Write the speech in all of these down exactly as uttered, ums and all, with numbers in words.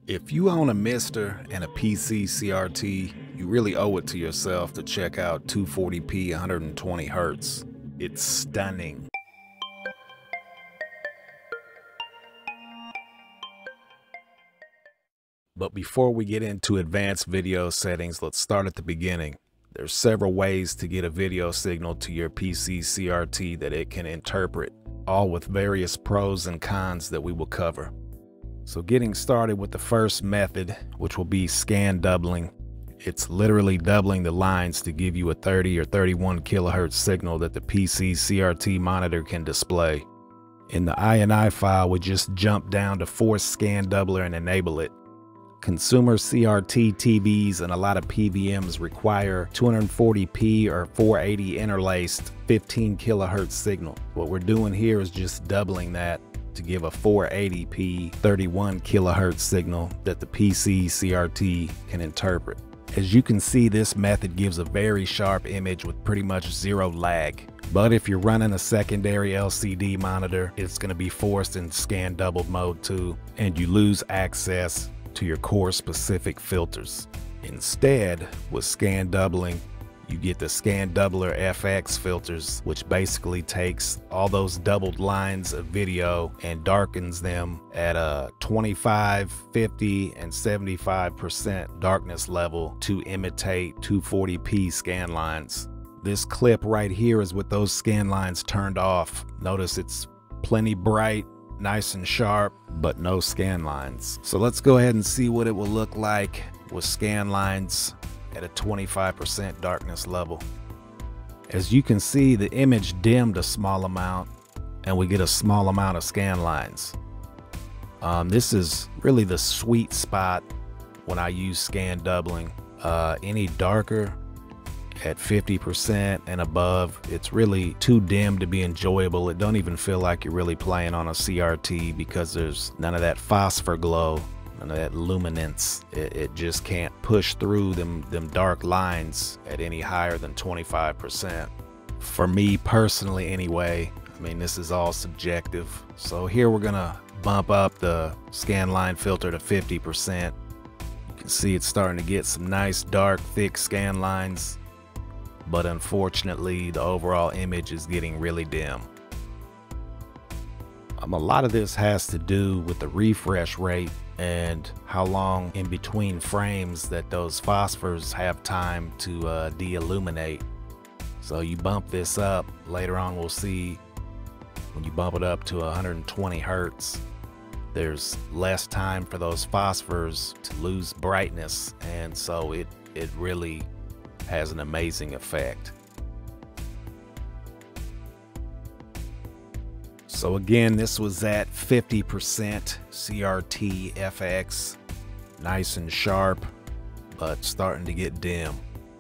If you own a MiSTer and a P C C R T, you really owe it to yourself to check out two forty p one twenty hertz. It's stunning. But before we get into advanced video settings, let's start at the beginning. There's several ways to get a video signal to your P C C R T that it can interpret, all with various pros and cons that we will cover. So getting started with the first method, which will be scan doubling. It's literally doubling the lines to give you a thirty or thirty-one kilohertz signal that the P C C R T monitor can display. In the I N I file, we just jump down to force scan doubler and enable it. Consumer C R T T Vs and a lot of P V Ms require two forty p or four eighty interlaced fifteen kilohertz signal. What we're doing here is just doubling that to give a four eighty p thirty-one kilohertz signal that the P C C R T can interpret. As you can see, this method gives a very sharp image with pretty much zero lag. But if you're running a secondary L C D monitor, it's going to be forced in scan doubled mode too, and you lose access to your core specific filters. Instead, with scan doubling, you get the scandoubler F X filters, which basically takes all those doubled lines of video and darkens them at a twenty-five, fifty, and seventy-five percent darkness level to imitate two forty p scan lines. This clip right here is with those scan lines turned off. Notice it's plenty bright, nice and sharp, but no scan lines. So let's go ahead and see what it will look like with scan lines at a twenty-five percent darkness level. As you can see, the image dimmed a small amount and we get a small amount of scan lines. Um, this is really the sweet spot when I use scan doubling. Uh, any darker at fifty percent and above, it's really too dim to be enjoyable. It don't even feel like you're really playing on a C R T because there's none of that phosphor glow, none of that luminance. It, it just can't push through them, them dark lines at any higher than twenty-five percent. For me personally anyway, I mean, this is all subjective. So here we're gonna bump up the scan line filter to fifty percent. You can see it's starting to get some nice dark thick scan lines, but unfortunately the overall image is getting really dim. Um, a lot of this has to do with the refresh rate and how long in between frames that those phosphors have time to uh, de-illuminate. So you bump this up, later on we'll see when you bump it up to one hundred twenty hertz, there's less time for those phosphors to lose brightness, and so it, it really has an amazing effect. So again, this was at fifty percent C R T F X, nice and sharp, but starting to get dim.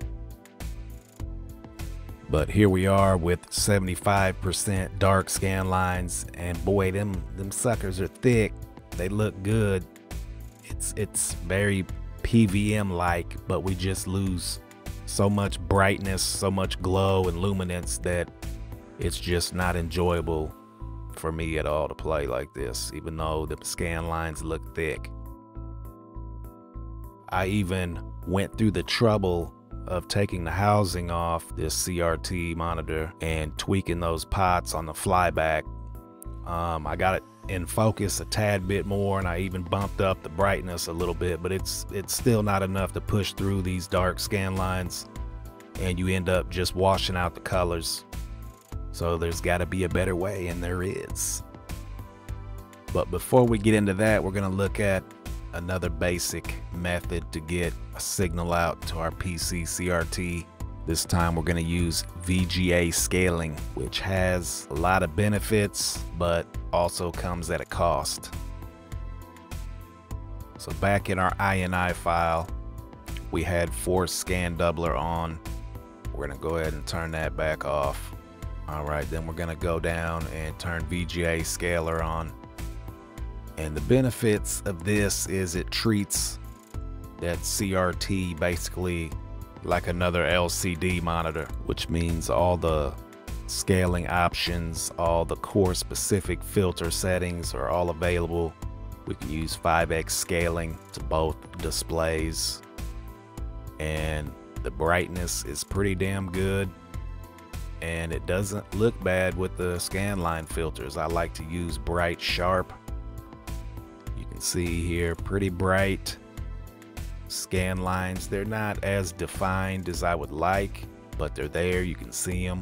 But here we are with seventy-five percent dark scan lines, and boy, them them suckers are thick. They look good. It's it's very P V M-like, but we just lose so much brightness, so much glow and luminance that it's just not enjoyable for me at all to play like this, even though the scan lines look thick. I even went through the trouble of taking the housing off this C R T monitor and tweaking those pots on the flyback. Um, I got it in focus a tad bit more, and I even bumped up the brightness a little bit, but it's it's still not enough to push through these dark scan lines, and you end up just washing out the colors. So there's got to be a better way, and there is. But before we get into that, we're going to look at another basic method to get a signal out to our P C C R T. This time we're going to use V G A Scaling, which has a lot of benefits, but also comes at a cost. So back in our I N I file, we had force scan doubler on. We're going to go ahead and turn that back off. All right, then we're going to go down and turn V G A Scaler on. And the benefits of this is it treats that C R T basically like another L C D monitor, which means all the scaling options, all the core specific filter settings are all available We can use five X scaling to both displays, and the brightness is pretty damn good, and it doesn't look bad with the scanline filters. I like to use bright sharp. You can see here, pretty bright scan lines. They're not as defined as I would like, but they're there, you can see them.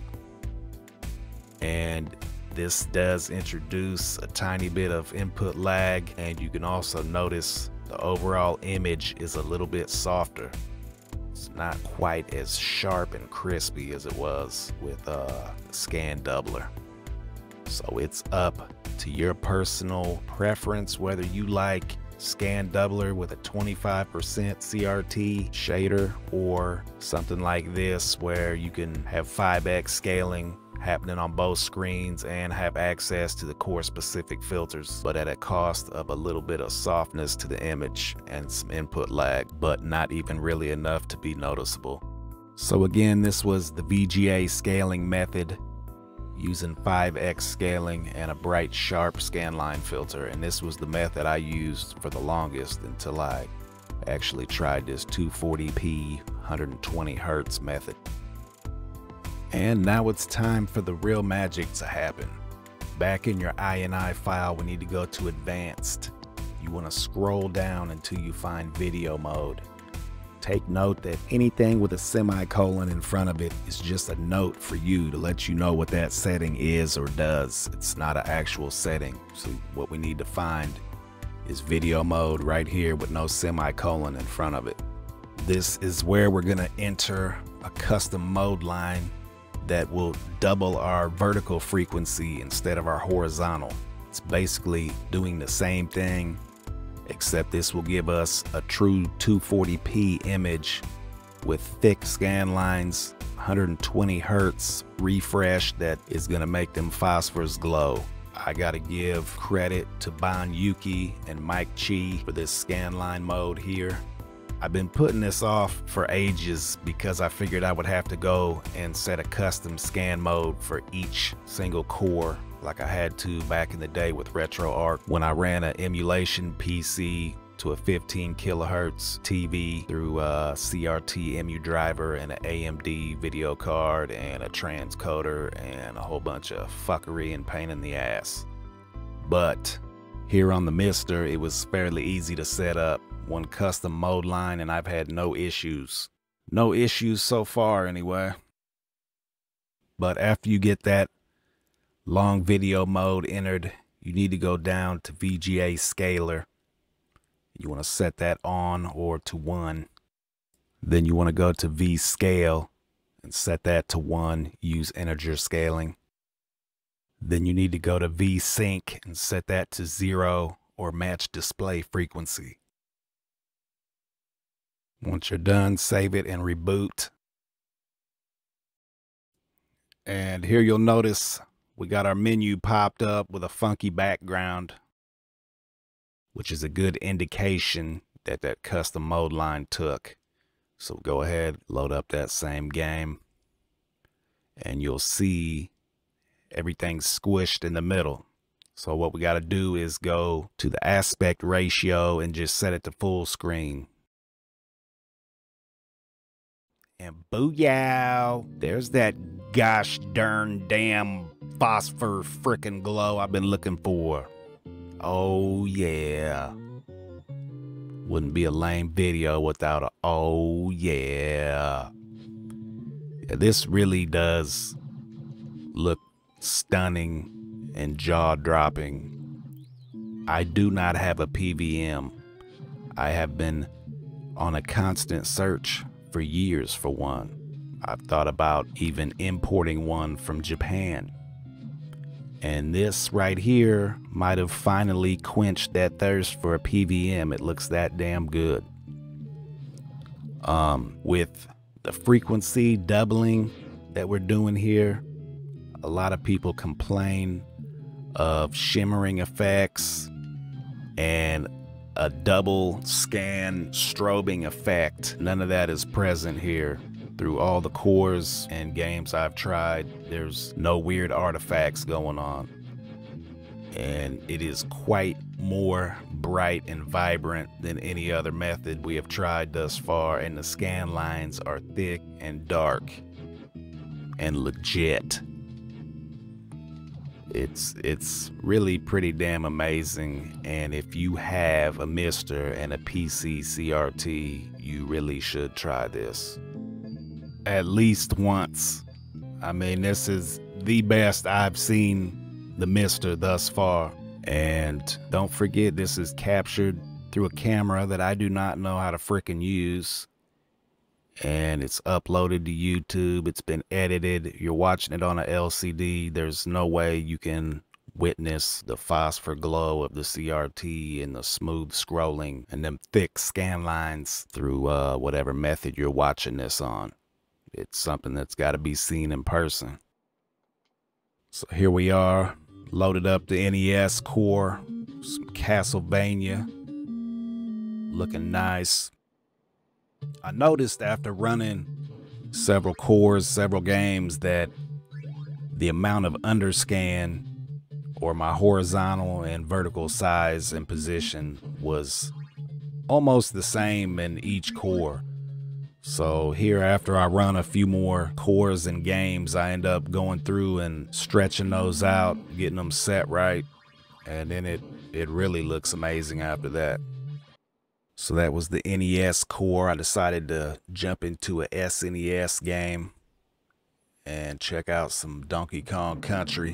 And this does introduce a tiny bit of input lag, and you can also notice the overall image is a little bit softer. It's not quite as sharp and crispy as it was with uh, scandoubler. So it's up to your personal preference whether you like scandoubler with a twenty-five percent C R T shader, or something like this where you can have five X scaling happening on both screens and have access to the core specific filters, but at a cost of a little bit of softness to the image and some input lag, but not even really enough to be noticeable. So again, this was the V G A scaling method using five X scaling and a bright sharp scanline filter, and this was the method I used for the longest until I actually tried this two forty p one twenty hertz method. And now it's time for the real magic to happen. Back in your I N I file, we need to go to advanced. You want to scroll down until you find video mode. Take note that anything with a semicolon in front of it is just a note for you to let you know what that setting is or does. It's not an actual setting. So what we need to find is video mode right here with no semicolon in front of it. This is where we're gonna enter a custom mode line that will double our vertical frequency instead of our horizontal. It's basically doing the same thing, except this will give us a true two forty p image with thick scan lines, one twenty hertz refresh that is gonna make them phosphors glow. I gotta give credit to Bon Yuki and Mike Chi for this scanline mode here. I've been putting this off for ages because I figured I would have to go and set a custom scan mode for each single core like I had to back in the day with RetroArch when I ran an emulation P C to a fifteen kilohertz T V through a C R T M U driver and an A M D video card and a transcoder and a whole bunch of fuckery and pain in the ass. But here on the MiSTer, it was fairly easy to set up. One custom mode line and I've had no issues. No issues so far anyway. But after you get that long video mode entered, you need to go down to V G A Scaler. You want to set that on or to one. Then you want to go to V Scale and set that to one. Use integer scaling. Then you need to go to V Sync and set that to zero or match display frequency. Once you're done, save it and reboot. And here you'll notice we got our menu popped up with a funky background, which is a good indication that that custom mode line took. So go ahead, load up that same game, and you'll see everything squished in the middle. So what we got to do is go to the aspect ratio and just set it to full screen. And booyah, there's that gosh darn damn phosphor frickin' glow I've been looking for. Oh yeah. Wouldn't be a lame video without a oh yeah. Yeah, this really does look stunning and jaw-dropping. I do not have a P V M. I have been on a constant search for years for one. I've thought about even importing one from Japan. And this right here might have finally quenched that thirst for a P V M. It looks that damn good. Um, with the frequency doubling that we're doing here, a lot of people complain of shimmering effects and a double scan strobing effect. None of that is present here. Through all the cores and games I've tried, there's no weird artifacts going on. And it is quite more bright and vibrant than any other method we have tried thus far, and the scan lines are thick and dark and legit. It's it's really pretty damn amazing, and if you have a MiSTer and a P C C R T, you really should try this at least once. I mean, this is the best I've seen the MiSTer thus far. And don't forget, this is captured through a camera that I do not know how to frickin' use. And it's uploaded to YouTube. It's been edited. You're watching it on a L C D. There's no way you can witness the phosphor glow of the C R T and the smooth scrolling and them thick scan lines through uh, whatever method you're watching this on. It's something that's got to be seen in person. So here we are, loaded up the N E S core, some Castlevania, looking nice. I noticed after running several cores, several games, that the amount of underscan, or my horizontal and vertical size and position, was almost the same in each core. So here, after I run a few more cores and games, I end up going through and stretching those out, getting them set right, and then it, it really looks amazing after that. So that was the N E S core. I decided to jump into a S N E S game and check out some Donkey Kong Country.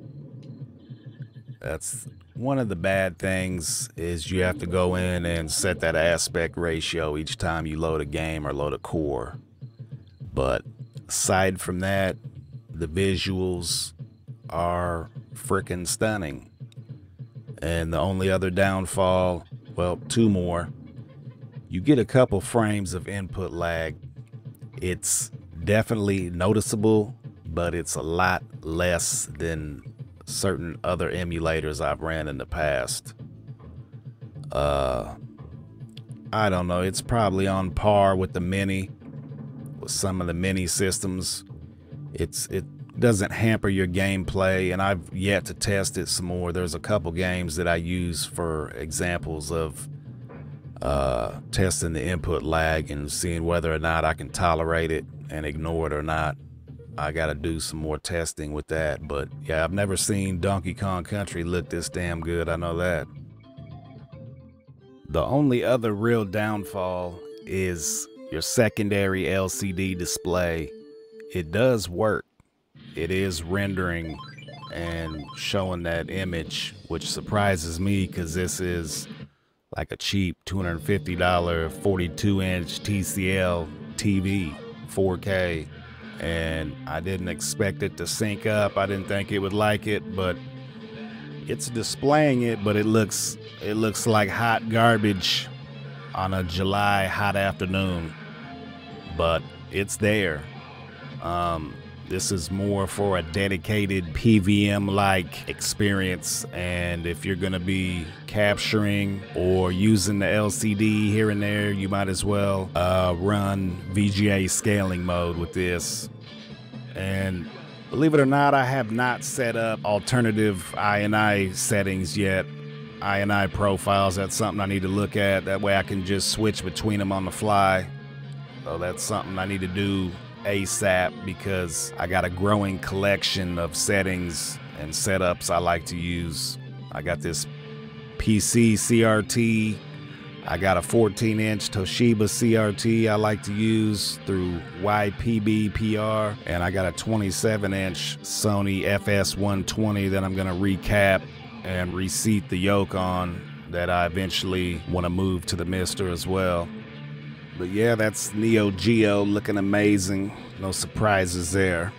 That's one of the bad things, is you have to go in and set that aspect ratio each time you load a game or load a core. But aside from that, the visuals are frickin' stunning. And the only other downfall, well, two more. You get a couple frames of input lag. It's definitely noticeable, but it's a lot less than certain other emulators I've ran in the past. Uh, I don't know, it's probably on par with the Mini, with some of the Mini systems. It's it doesn't hamper your gameplay, and I've yet to test it some more. There's a couple games that I use for examples of uh, testing the input lag and seeing whether or not I can tolerate it and ignore it or not. I gotta do some more testing with that, but yeah, I've never seen Donkey Kong Country look this damn good, I know that. The only other real downfall is your secondary L C D display. It does work. It is rendering and showing that image, which surprises me, because this is like a cheap two hundred fifty dollar forty-two inch T C L T V, four K. And I didn't expect it to sync up. I didn't think it would like it, but it's displaying it, but it looks it looks like hot garbage on a July hot afternoon. But it's there. Um, this is more for a dedicated P V M-like experience, and if you're gonna be capturing or using the L C D here and there, you might as well uh, run V G A scaling mode with this. And believe it or not, I have not set up alternative I N I settings yet. I N I profiles, that's something I need to look at. That way I can just switch between them on the fly. So that's something I need to do ASAP, because I got a growing collection of settings and setups I like to use. I got this P C C R T, I got a fourteen inch Toshiba C R T I like to use through Y P B P R, and I got a twenty-seven inch Sony F S one twenty that I'm gonna recap and reseat the yoke on, that I eventually want to move to the MiSTer as well. But yeah, that's Neo Geo looking amazing. No surprises there.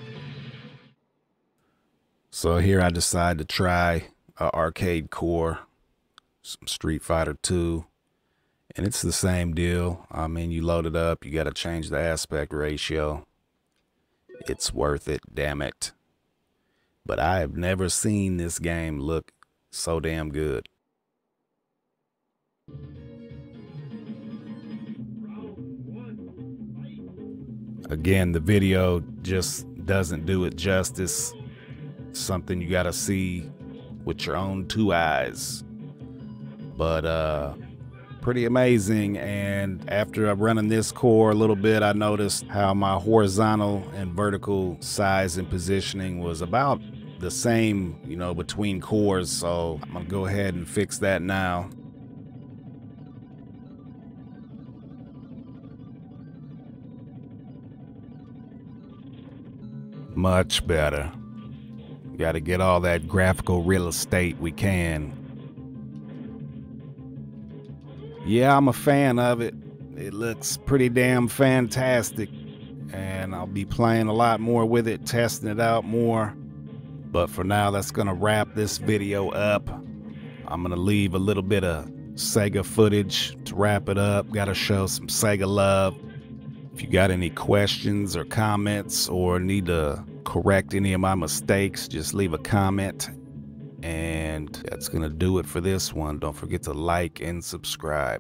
So here I decided to try an arcade core, some Street Fighter two. And it's the same deal. I mean, you load it up, you got to change the aspect ratio. It's worth it, damn it. But I have never seen this game look so damn good. Again, the video just doesn't do it justice. Something you gotta see with your own two eyes. but uh, pretty amazing. And after I'm running this core a little bit, I noticed how my horizontal and vertical size and positioning was about the same, you know, between cores. So I'm gonna go ahead and fix that now. Much better. Got to get all that graphical real estate we can. Yeah, I'm a fan of it. It looks pretty damn fantastic, and I'll be playing a lot more with it, testing it out more. But for now, that's gonna wrap this video up. I'm gonna leave a little bit of Sega footage to wrap it up. Gotta show some Sega love. If you got any questions or comments or need to correct any of my mistakes, just leave a comment. And that's gonna do it for this one. Don't forget to like and subscribe.